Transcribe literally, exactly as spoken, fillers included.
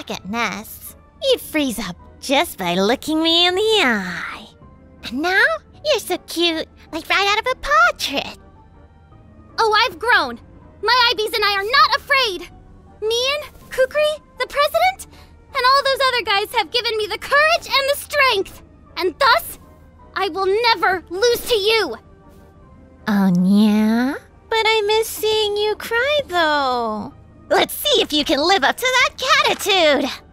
second Ness. You'd freeze up just by looking me in the eye. And now, you're so cute, like right out of a portrait. Oh, I've grown. My I Bs and I are not afraid. Me and Kukri, the president, and all those other guys have given me the courage and the strength. And thus, I will never lose to you. Oh, yeah? But I miss seeing you cry, though. Let's see if you can live up to that attitude.